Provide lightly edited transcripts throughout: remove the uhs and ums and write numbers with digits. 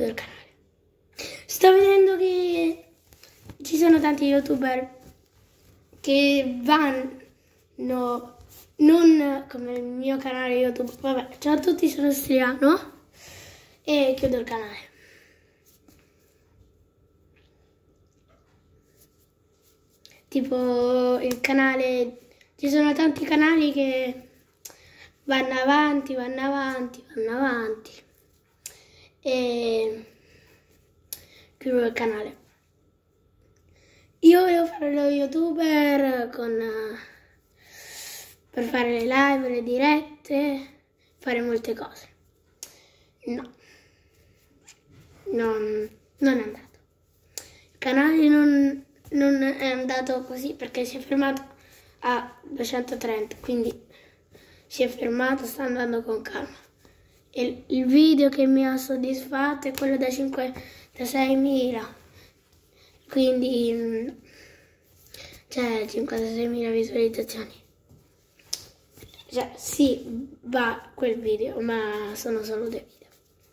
il canale. Sto vedendo che ci sono tanti youtuber che vanno non come il mio canale YouTube. Vabbè, ciao a tutti, sono Striano e chiudo il canale. Tipo il canale, ci sono tanti canali che vanno avanti e chiudo il canale. Io volevo fare lo youtuber per fare le live, le dirette, fare molte cose. No, non è andato. Il canale non è andato così perché si è fermato a 230, quindi si è fermato, sta andando con calma. E il video che mi ha soddisfatto è quello da 56.000, quindi c'è 56.000 visualizzazioni. Cioè sì, va quel video, ma sono solo dei video.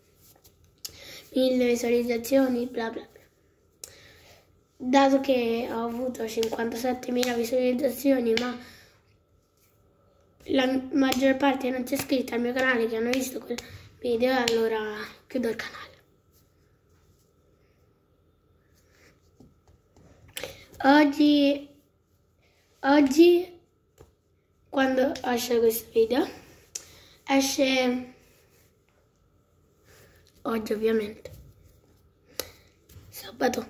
1000 visualizzazioni, bla bla bla. Dato che ho avuto 57.000 visualizzazioni, ma la maggior parte non c'è iscritta al mio canale che hanno visto quel video, allora chiudo il canale. Oggi quando esce questo video, esce oggi ovviamente, sabato,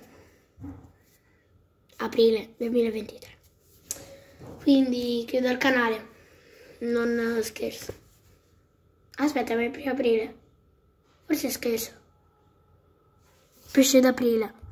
aprile 2023. Quindi chiudo il canale, non scherzo. Aspetta, ma è 1° aprile? Forse scherzo. Pesce d'aprile.